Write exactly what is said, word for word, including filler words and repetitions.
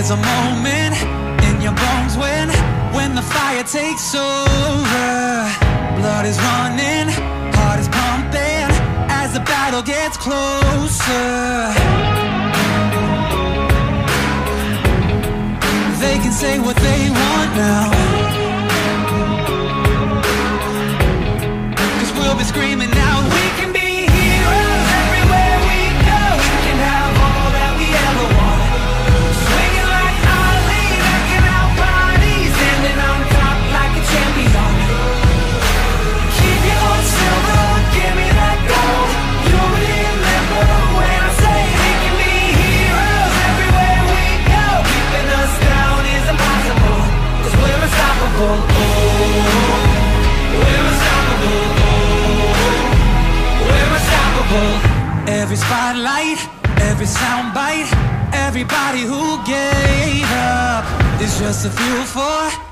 There's a moment in your bones when When the fire takes over. Blood is running, heart is pumping as the battle gets closer. They can say what they want now, 'cause we'll be screaming out, we can be heroes everywhere we go. We can have all that we ever want. Swinging like Ali, knocking out bodies, standing on top like a champion. Keep your own silver, give me that gold. You'll remember when I say we can be heroes everywhere we go. Keeping us down is impossible, 'cause we're unstoppable. Oh, we're unstoppable. Every spotlight, every soundbite, everybody who gave up is just a fuel for